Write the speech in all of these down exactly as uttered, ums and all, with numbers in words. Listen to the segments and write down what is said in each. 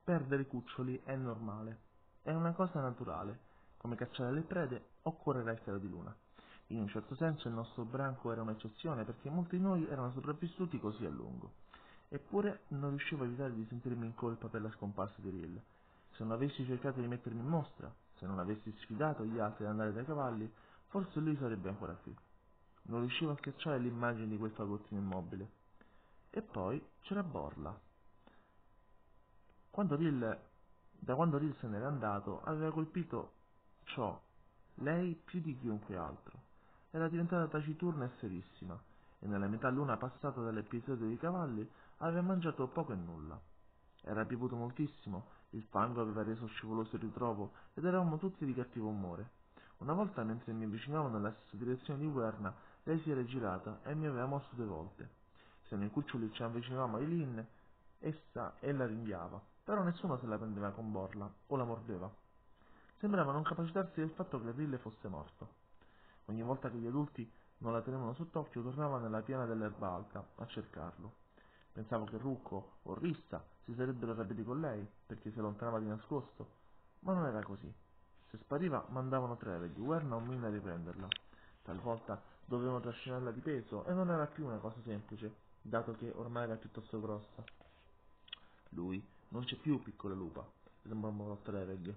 Perdere cuccioli è normale, è una cosa naturale, come cacciare le prede o correre al chiaro di luna. In un certo senso il nostro branco era un'eccezione perché molti di noi erano sopravvissuti così a lungo. Eppure non riuscivo a evitare di sentirmi in colpa per la scomparsa di Rill. Se non avessi cercato di mettermi in mostra, se non avessi sfidato gli altri ad andare dai cavalli, forse lui sarebbe ancora qui. Non riuscivo a schiacciare l'immagine di quel fagottino immobile. E poi c'era Borla. Quando Rill, da quando Rill se n'era andato, aveva colpito ciò, lei più di chiunque altro. Era diventata taciturna e serissima, e nella metà luna passata dall'episodio dei cavalli aveva mangiato poco e nulla. Era piovuto moltissimo, il fango aveva reso scivoloso il ritrovo ed eravamo tutti di cattivo umore. Una volta, mentre mi avvicinavo nella stessa direzione di Werna, lei si era girata e mi aveva morso due volte. Se noi cuccioli ci avvicinavamo a Eileen, essa e la ringhiava, però nessuno se la prendeva con Borla o la mordeva. Sembrava non capacitarsi del fatto che Rill fosse morto. Ogni volta che gli adulti non la tenevano sott'occhio, tornava nella piana dell'erba alta a cercarlo. Pensavo che Rucco o Rissa si sarebbero arrabbiati con lei perché si allontanava di nascosto, ma non era così. Se spariva mandavano Treveg, Werna o Mina a riprenderla. Talvolta dovevano trascinarla di peso e non era più una cosa semplice, dato che ormai era piuttosto grossa. Lui non c'è più, piccola lupa, mormorò Treveg,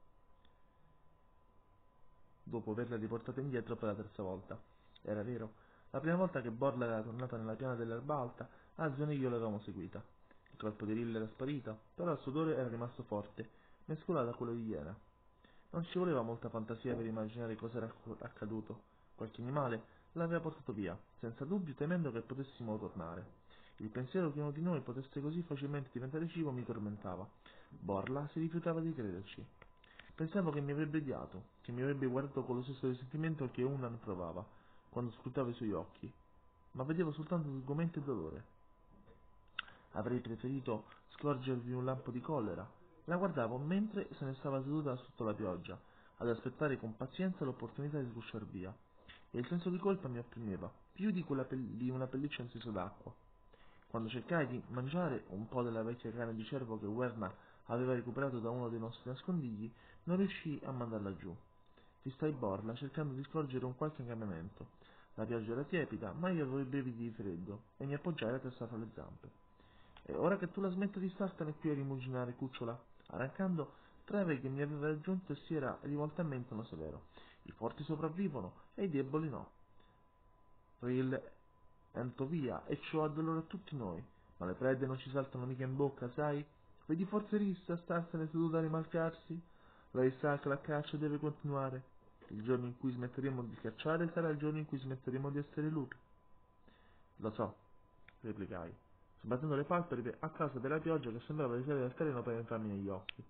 dopo averla riportata indietro per la terza volta. Era vero, la prima volta che Borla era tornata nella piana dell'erba alta, Azon e io l'avevamo seguita. Il corpo di Rill era sparito, però il suo odore era rimasto forte, mescolato a quello di iena. Non ci voleva molta fantasia per immaginare cosa era accaduto. Qualche animale l'aveva portato via, senza dubbio temendo che potessimo tornare. Il pensiero che uno di noi potesse così facilmente diventare cibo mi tormentava. Borla si rifiutava di crederci. Pensavo che mi avrebbe odiato, che mi avrebbe guardato con lo stesso risentimento che Unan provava quando scrutava i suoi occhi, ma vedevo soltanto sgomento e dolore. Avrei preferito scorgervi un lampo di collera. La guardavo mentre se ne stava seduta sotto la pioggia, ad aspettare con pazienza l'opportunità di sgusciar via, e il senso di colpa mi opprimeva, più di quella pel- di una pelliccia incisa d'acqua. Quando cercai di mangiare un po' della vecchia carne di cervo che Werna aveva recuperato da uno dei nostri nascondigli, non riuscii a mandarla giù. Fistai Borla cercando di scorgere un qualche cambiamento. La pioggia era tiepida, ma io avevo i brividi di freddo e mi appoggiai la testa fra le zampe. E ora che tu la smetti di startene qui a rimuginare, cucciola. Arrancando, Treveg mi aveva raggiunto e si era rivolto a me in tono severo. I forti sopravvivono e i deboli no. Rill entro via e ciò addolora tutti noi, ma le prede non ci saltano mica in bocca, sai? Vedi forse Rissa starsene seduta a rimalcarsi? Lei sa che la caccia deve continuare. Il giorno in cui smetteremo di cacciare sarà il giorno in cui smetteremo di essere lupi. Lo so, replicai, sbattendo le palpebre a causa della pioggia che sembrava risale dal terreno per entrarmi negli occhi.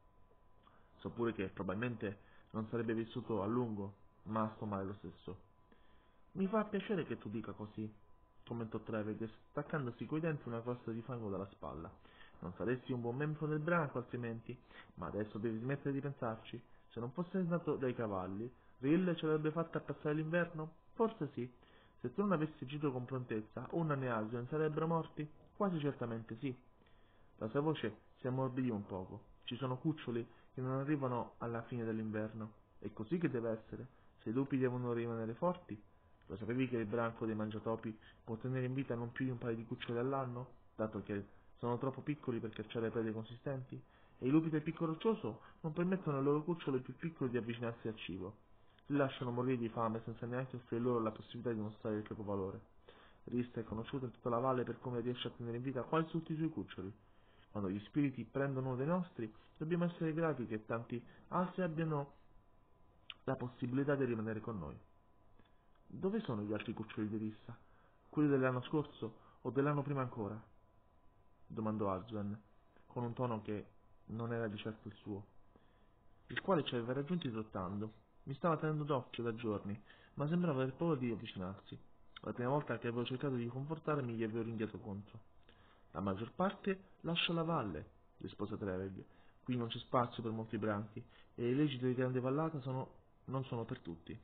So pure che probabilmente non sarebbe vissuto a lungo, ma sto male lo stesso. Mi fa piacere che tu dica così, commentò Treveg, staccandosi coi denti una crosta di fango dalla spalla. Non saresti un buon membro del branco altrimenti, ma adesso devi smettere di pensarci. Se non fosse andato dai cavalli, Rill ce l'avrebbe fatta passare l'inverno? Forse sì. Se tu non avessi agito con prontezza, Unan e Aswen sarebbero morti? Quasi certamente sì. La sua voce si ammorbidì un poco. Ci sono cuccioli che non arrivano alla fine dell'inverno. È così che deve essere. Se i lupi devono rimanere forti. Lo sapevi che il branco dei mangiatopi può tenere in vita non più di un paio di cuccioli all'anno, dato che sono troppo piccoli per cacciare prede consistenti? E i lupi del picco roccioso non permettono ai loro cuccioli più piccoli di avvicinarsi al cibo. Li lasciano morire di fame senza neanche offrire loro la possibilità di mostrare il proprio valore. Rista è conosciuto in tutta la valle per come riesce a tenere in vita quasi tutti i suoi cuccioli. Quando gli spiriti prendono uno dei nostri, dobbiamo essere grati che tanti altri abbiano la possibilità di rimanere con noi. Dove sono gli altri cuccioli di rissa? Quelli dell'anno scorso o dell'anno prima ancora? Domandò Arsven, con un tono che non era di certo il suo, il quale ci aveva raggiunti trottando. Mi stava tenendo d'occhio da giorni, ma sembrava aver paura di avvicinarsi. La prima volta che avevo cercato di confortarmi gli avevo ringhiato contro. La maggior parte lascia la valle, rispose Treveg. Qui non c'è spazio per molti branchi e le leggi della grande vallata sono... non sono per tutti.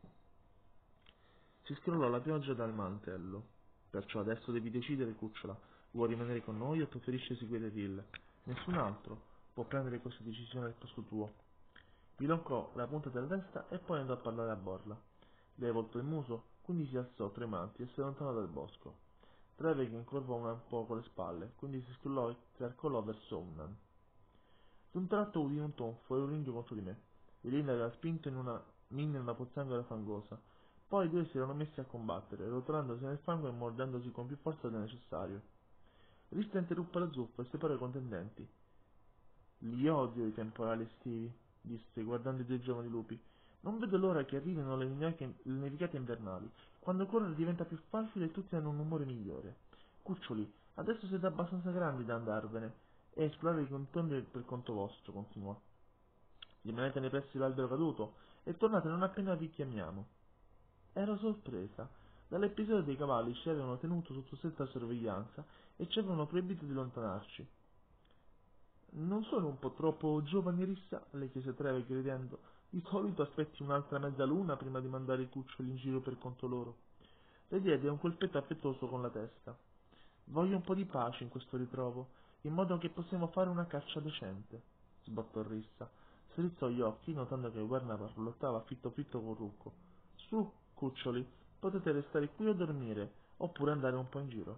Si scrollò la pioggia dal mantello. Perciò adesso devi decidere, cucciola. Vuoi rimanere con noi o preferisci seguire Rill? Nessun altro. può prendere questa decisione al posto tuo. Gli toccò la punta della testa e poi andò a parlare a Borla. Lei voltò il muso, quindi si alzò tremanti e si allontanò dal bosco. Treveg incurvò un poco le spalle, quindi si scullò e carcolò verso Unnan. D'un tratto udì un tonfo e un ringhio contro di me. Irina aveva spinto in una mina in una pozzanghera fangosa. Poi i due si erano messi a combattere, rotolandosi nel fango e mordendosi con più forza del necessario. Rista interruppe la zuppa e separò i contendenti. Li odio i temporali estivi, disse, guardando i due giovani lupi. Non vedo l'ora che arrivino le nevicate, le nevicate invernali. Quando correre diventa più facile e tutti hanno un umore migliore. Cuccioli, adesso siete abbastanza grandi da andarvene e esplorare i contorni per conto vostro, continuò. Rimanete nei pressi dell'albero caduto e tornate non appena vi chiamiamo. Ero sorpresa. Dall'episodio dei cavalli ci avevano tenuto sotto stretta sorveglianza e ci avevano proibito di allontanarci. Non sono un po' troppo giovane, Rissa? Le chiese Treveg ridendo. Di solito aspetti un'altra mezzaluna prima di mandare i cuccioli in giro per conto loro. Le diede un colpetto affettuoso con la testa. Voglio un po' di pace in questo ritrovo, in modo che possiamo fare una caccia decente, sbottò Rissa. Strizzò gli occhi, notando che Guerna parlottava fitto fitto col rucco. Su, cuccioli, potete restare qui a dormire, oppure andare un po' in giro.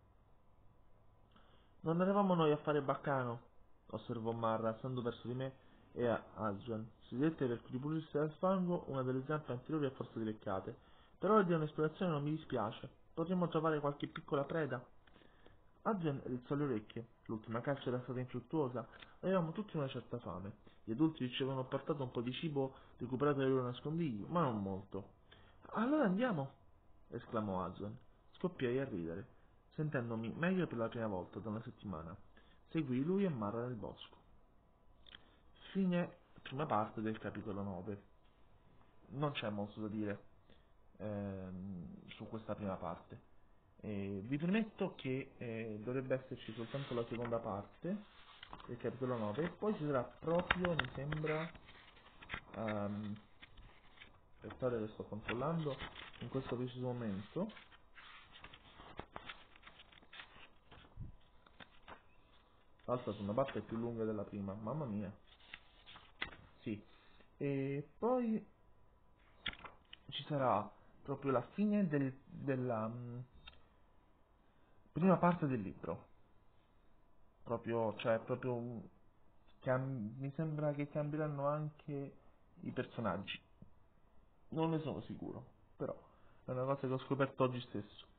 Non eravamo noi a fare baccano, osservò Marra, alzando verso di me e a Asgen. Si dette per ripulirsi dal fango una delle zampe anteriori a forza di leccate. Per ora di un'esplorazione non mi dispiace. Potremmo trovare qualche piccola preda. Asgen rizzò le orecchie. L'ultima caccia era stata infruttuosa. Avevamo tutti una certa fame. Gli adulti ci avevano portato un po' di cibo recuperato dai loro nascondigli, ma non molto. Allora andiamo, esclamò Asgen. Scoppiai a ridere, sentendomi meglio per la prima volta da una settimana. Seguì lui e Mara nel bosco. Fine prima parte del capitolo nove. Non c'è molto da dire ehm, su questa prima parte. Eh, vi premetto che eh, dovrebbe esserci soltanto la seconda parte del capitolo nove e poi ci sarà proprio, mi sembra, um, aspettate che sto controllando in questo preciso momento. L'altra seconda parte è più lunga della prima, mamma mia. Sì. E poi ci sarà proprio la fine del, della um, prima parte del libro. Proprio, cioè, proprio un- cam- mi sembra che cambieranno anche i personaggi. Non ne sono sicuro, però è una cosa che ho scoperto oggi stesso.